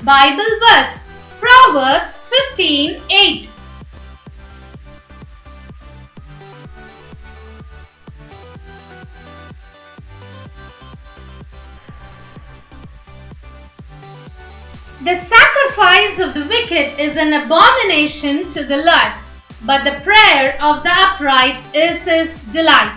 Bible verse, Proverbs 15:8. The sacrifice of the wicked is an abomination to the Lord, but the prayer of the upright is his delight.